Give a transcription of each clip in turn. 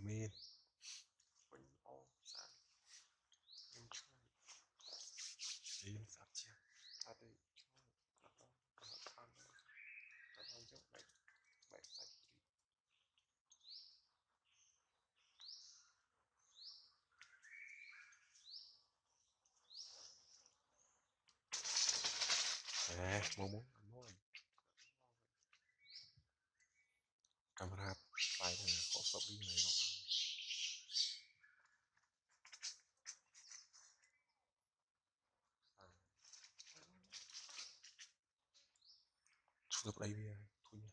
men When all sad and try in sắp chưa I do try that I just like muốn nói camera phải là khó sắp đi này nó chụp đây thôi nha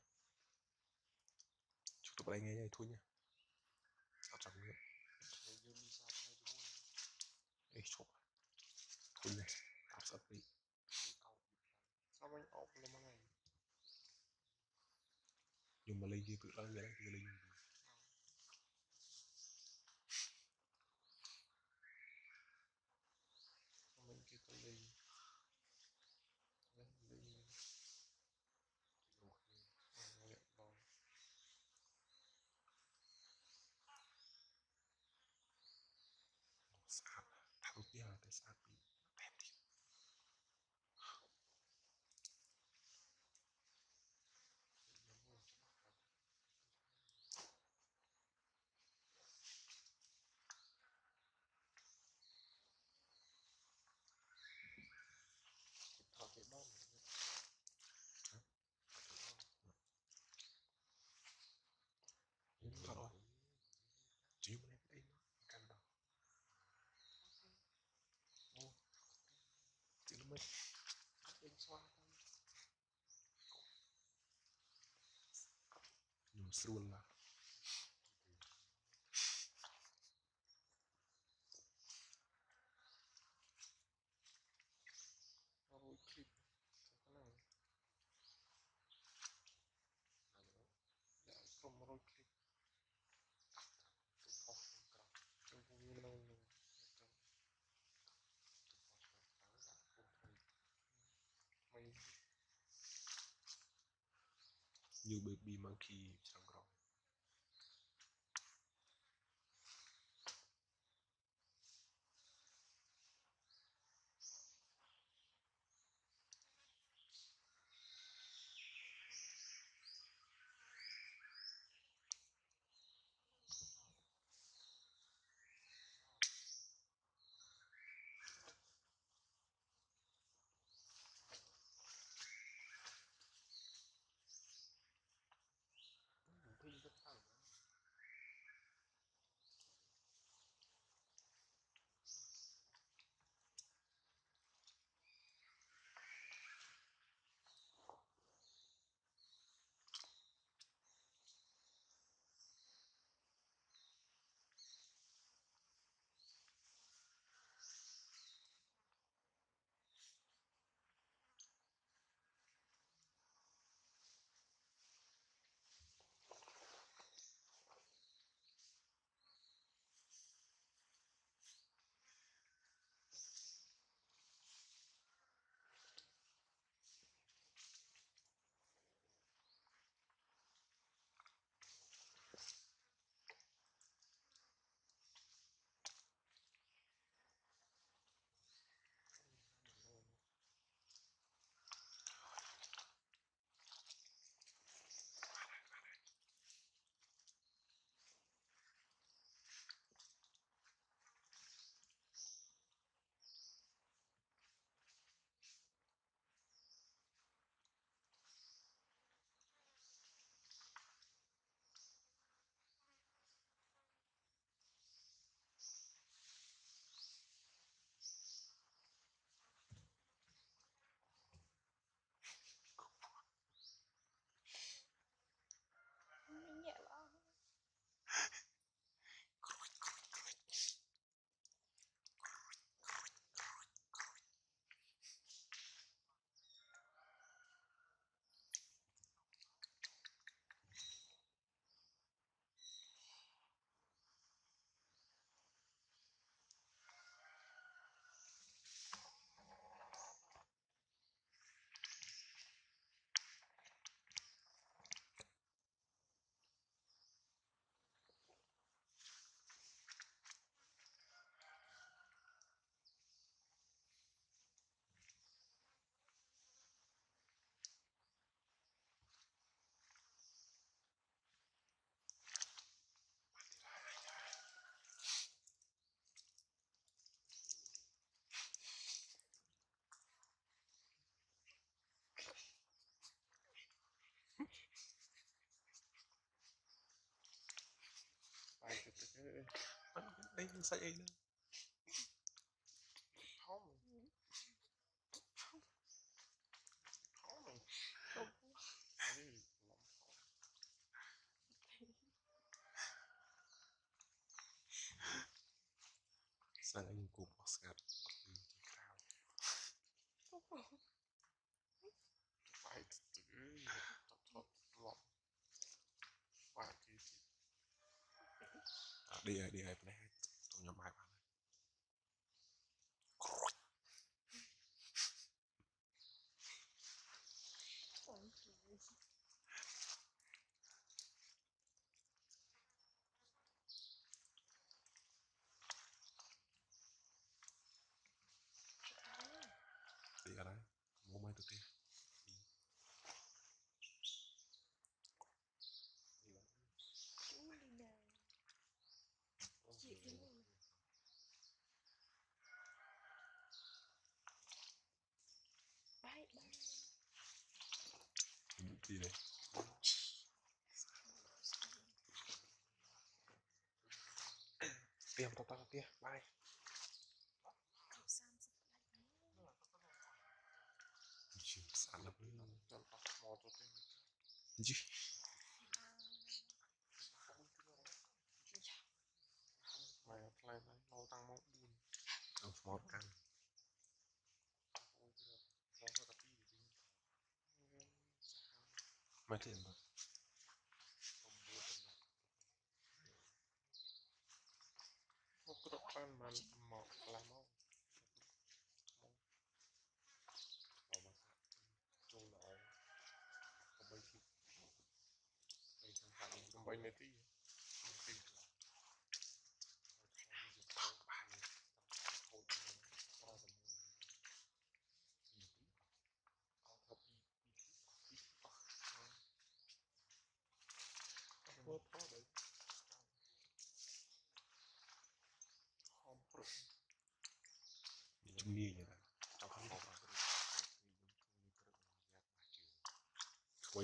chụp đây nghe thôi nha ở trong nữa ấy chụp thôi nha tạm sắp đi sao anh ốp lên mà này nhưng mà lấy gì tự lấy cái lấy mình kia có ly sát tháo kia để sát bị thèm đi thọ cái đó thật rồi chỉ mà em đây căn đầu chỉ là mấy bên xoa nhưng xuân là rồi clip cái này dạ không rồi clip trong vùng như này mày như baby monkey chẳng rõ ấy sai ấy nữa không không này Không. ấy sai anh cục Oscar đi khao phải từ thật lắm và thì đi ai bên này tôi nhóm ai bạn đi ở đây mua mấy tụi kia đi đây tiêm tao tia bye chịu sẵn lắm chân tóc mò cho tên gì mày lại này lâu tăng mong buồn ông smart ăn mong cho tập đi mấy tiền bạc một cái đọc ban mà mọc làm không không bay này tí What product? Home product. chung ni vậy đó tao không có quay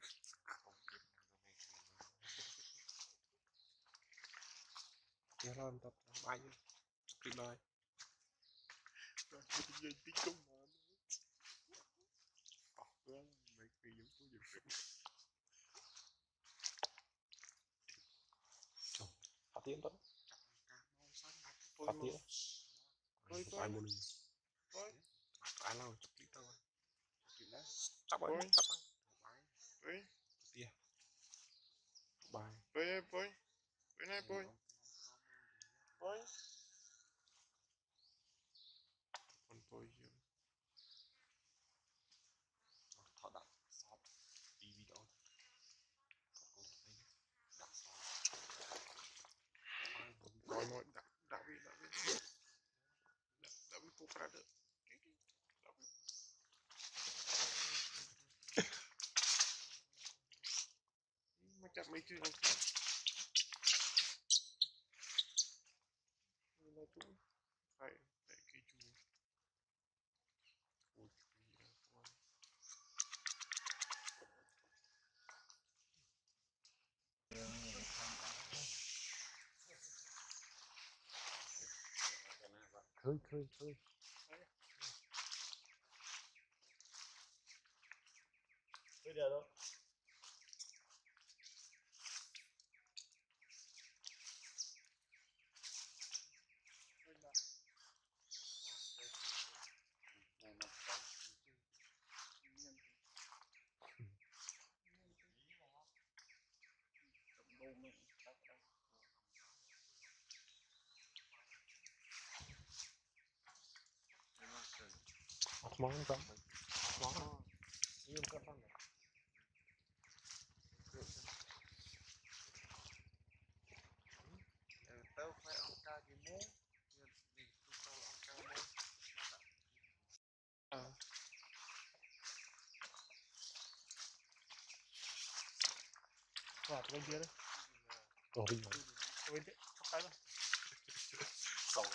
kia làm tập bay đi lại Rồi cái gì tí chung mà mấy cái giống tôi dựng dựng hạt tiền đó màu xanh hạt tôi tiền tôi ai muốn tôi ai lao chụp đi tao chị lá sắp rồi sắp rồi tôi tia bài tôi này tôi còn tôi hiểu thọ đặt shop đi video đặt coi nói đã bị phụ ra được mà chặt mấy chuyện này chú phải để cái chú ôi khơi Bây giờ đâu? món đó món nhiều các bạn này tao phải ăn ca cái món đi tao ăn ca món và tôi kia đấy rồi bây giờ tôi biết sắp tới rồi sầu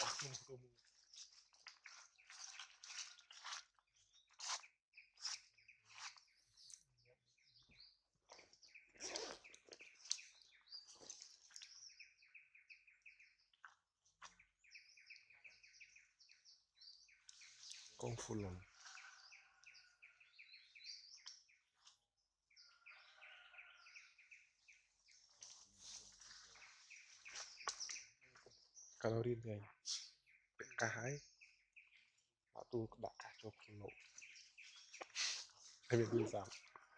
con full on calorie thì anh cả hai bảo tôi đã cả cho con nộ em biết đi sao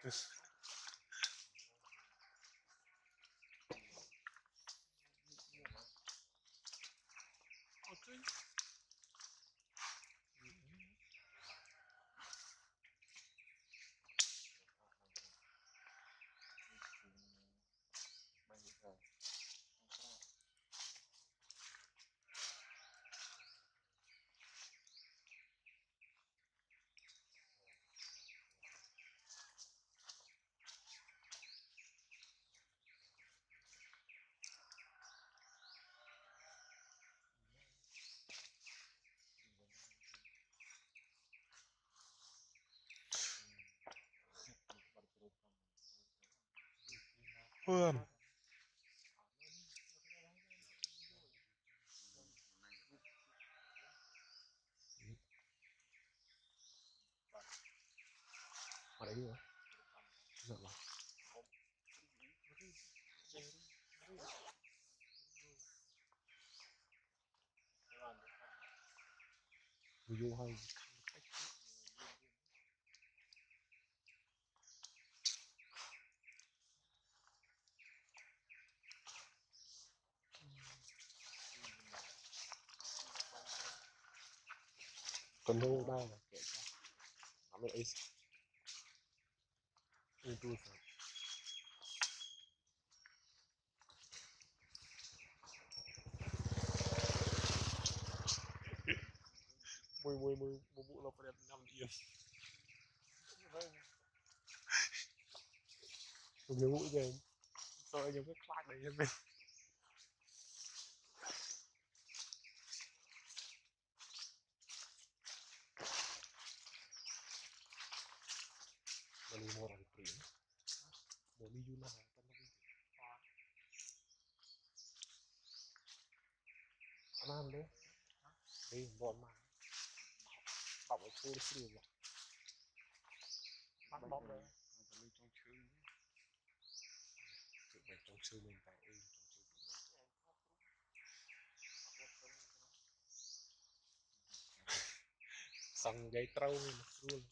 Hương ở đấy nữa được rồi vô hơi còn đâu ba là kệ cho nó ấy tôi phải mười một vụ là phải đẹp 5 điểm một cái mũi kìa sợ những cái flag đấy em biết mà đi mua bằng tiền mua đi du lịch tân đông anh ăn đấy đi bọn mà bọc ở khu đi rồi bắt bóng đấy tự mình trong sư mình tại trong sư xong gây trâu luôn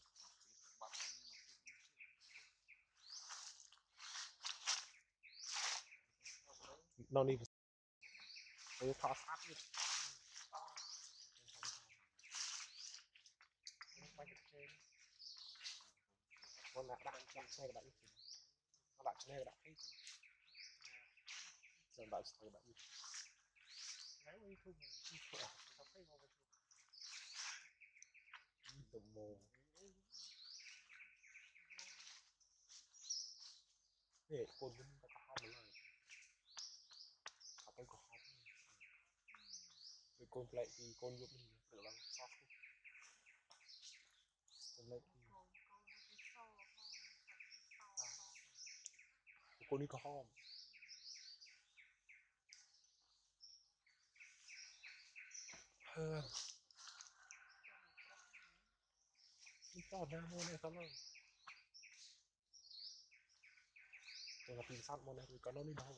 nó đi với thọ sát đi con đã đặt này đặt nó đặt này đặt hết rồi đặt này đặt tụm mồ để con cũng có hòm rồi có cái có hòm với con lại thì con giúp mình được bằng sót con lại con đi có hòm hơn cho ra môn này không rồi là tìm sát môn này thì có nó đi đâu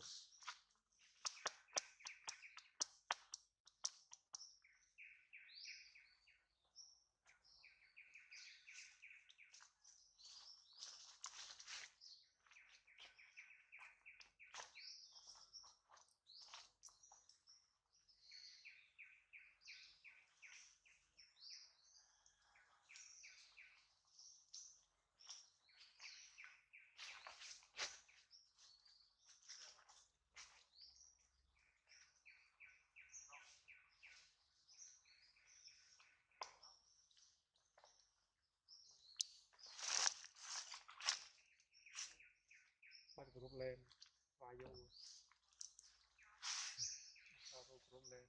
bắt group lên và vô sao group lên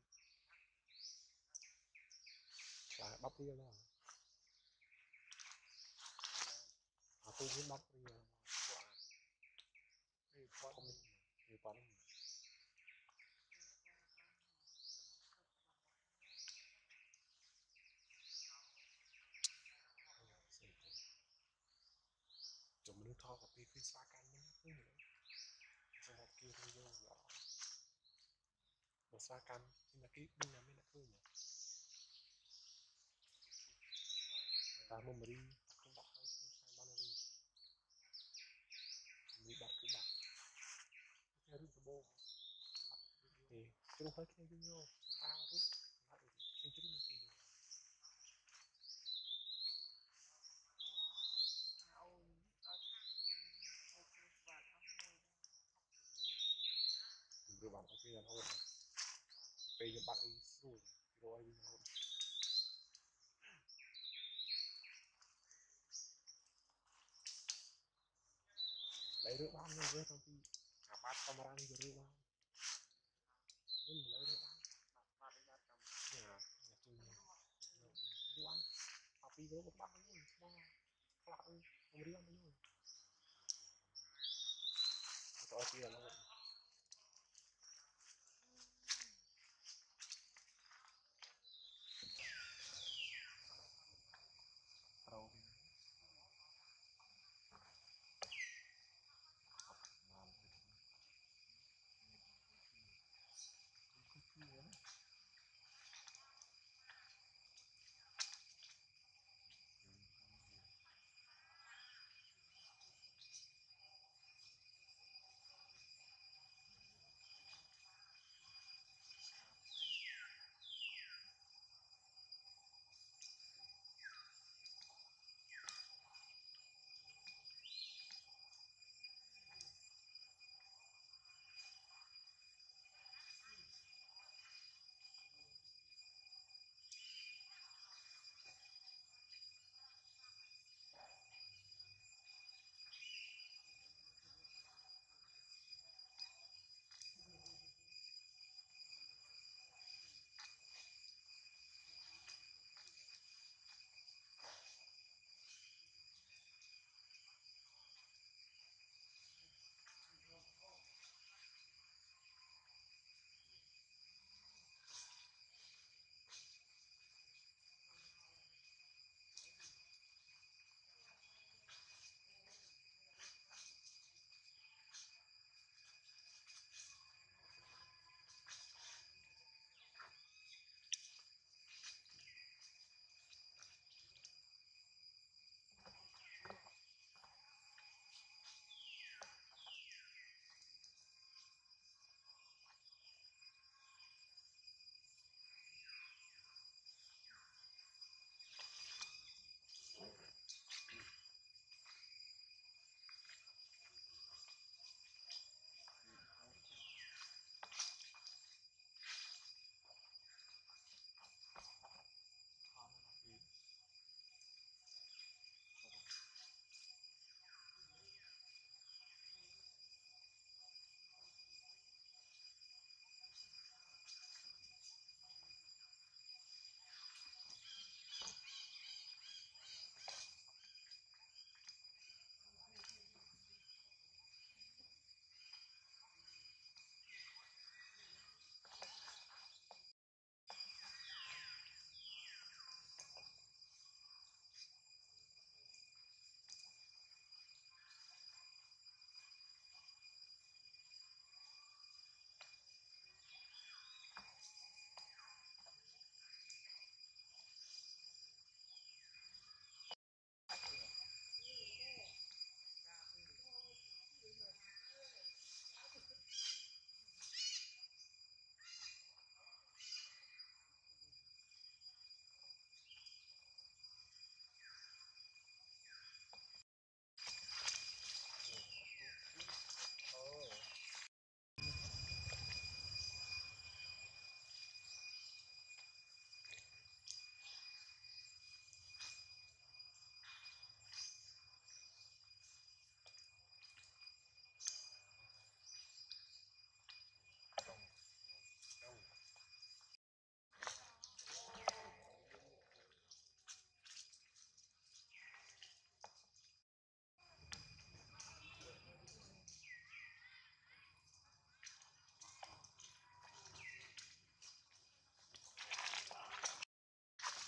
là bắp riêng đó tôi muốn bắp riêng không nhiều toán thò của phi xa can mình cứ nữa xong một kia thôi vô rõ một xa can nhưng mà cái bên nào mới là cứ nhỉ ta mua mà đi không đặt hơi sai bao nhiêu đi đặt cứ đặt theo rút bô thì chúng hơi kia vô nhau tao rút lại được chuyên chính như kia rồi bạn có kia thôi bây giờ bạn ấy rồi rồi đi thôi lấy rượu bao nhiêu với công ty cả bát camera đi rượu bao nhưng lấy rượu bao nhà chung rượu ăn tapi rượu một bát thôi mà lạ ơi không đi ăn thôi cho tiền nó đâu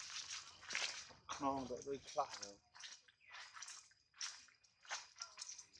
non vậy đôi lại rồi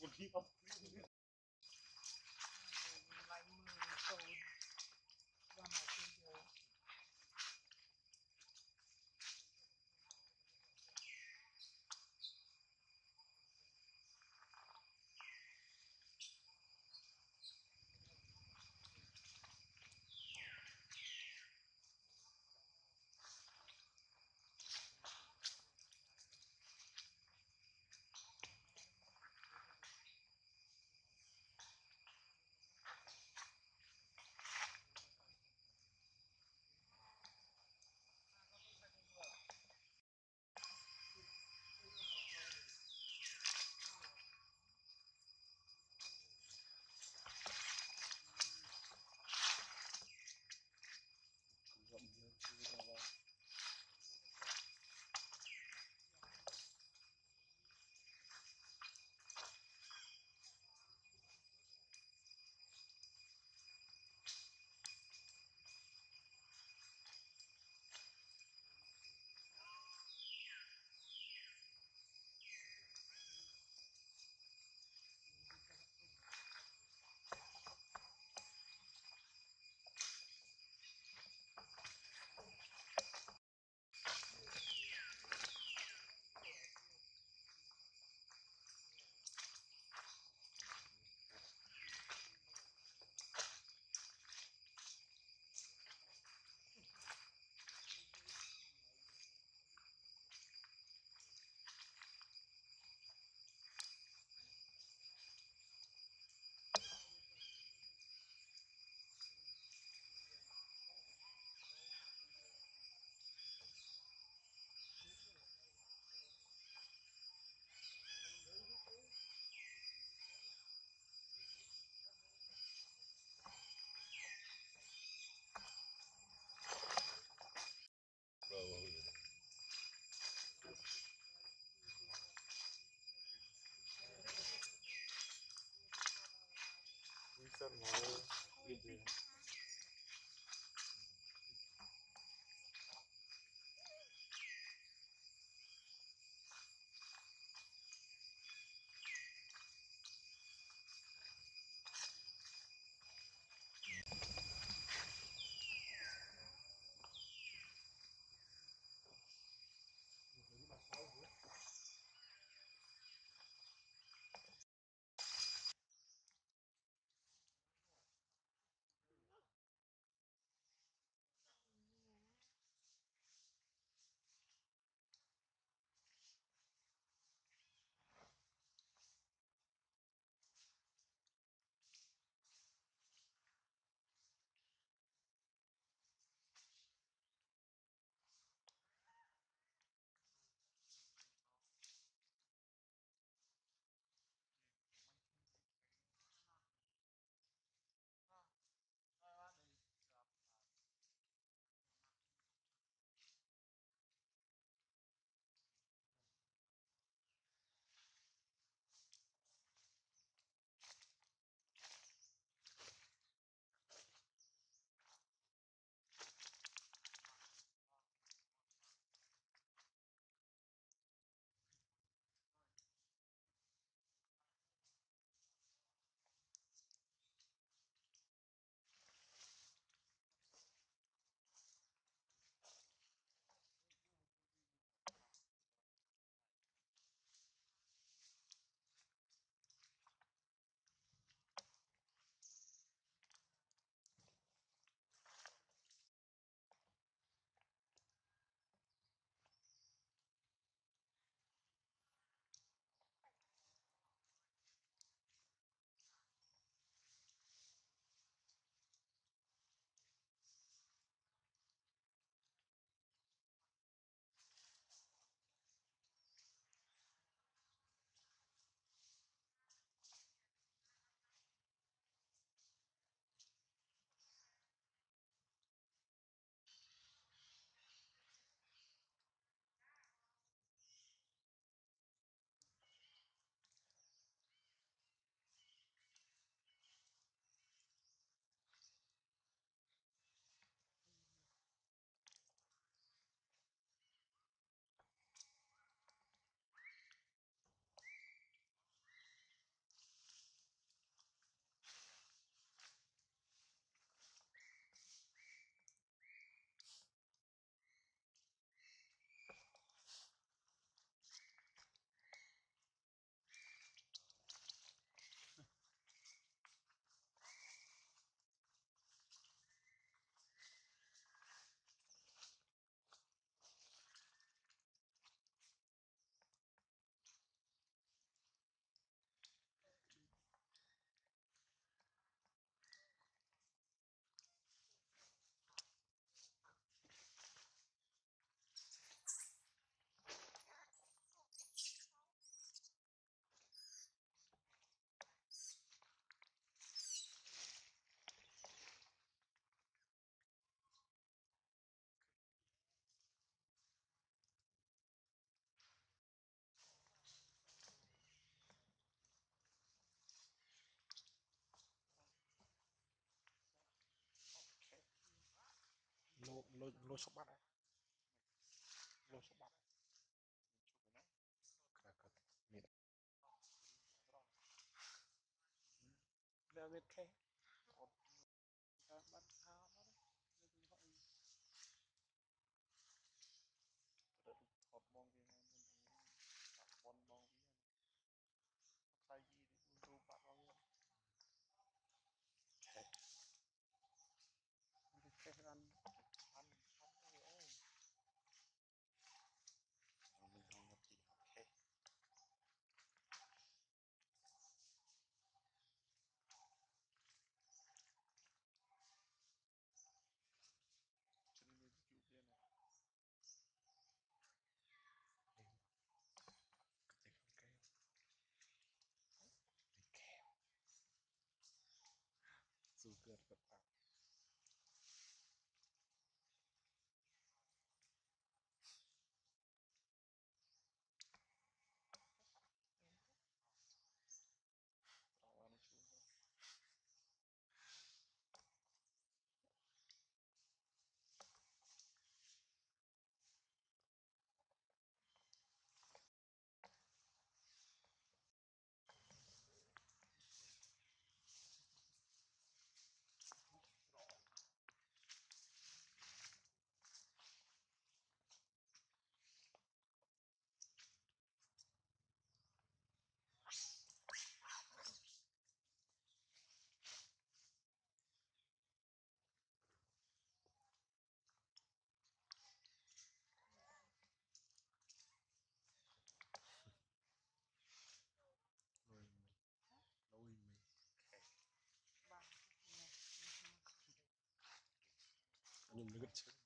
Bisa mau gitu ya. lôi sốc bắt đấy lôi sốc bắt cái miệt David K bắt thao đó thọt mong cái này mình tập bón mong cái này sai gì thìดูbạn bao nhiêu mình cái ăn ăn cái ơi mình không nhập gì ok cho nên mình chịu tiền này cái không kêu cái kèo dù cơn vật vào tao ăn chú lôi mình nhưng nó gật chết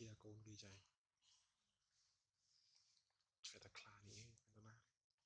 chia con đi chạy phải ta khla này tao na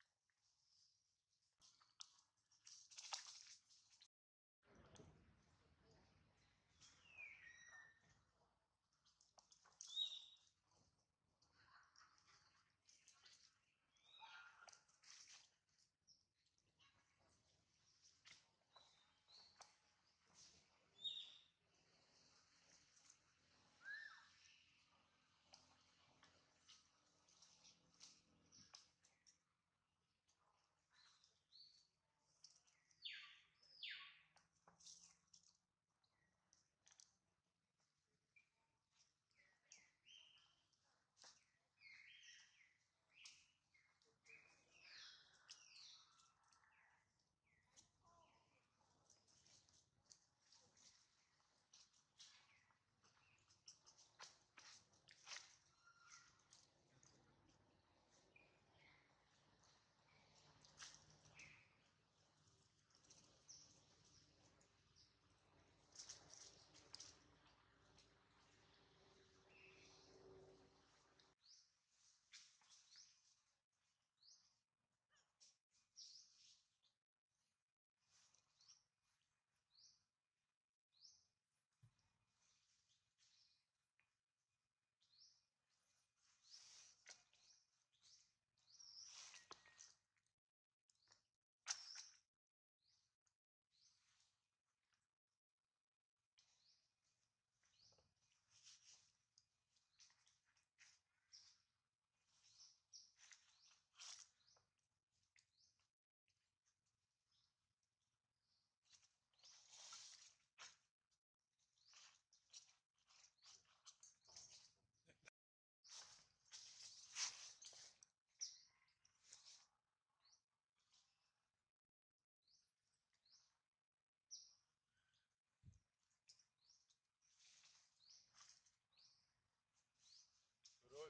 rồi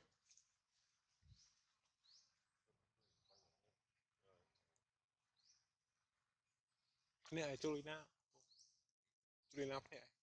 này Julina Julina phải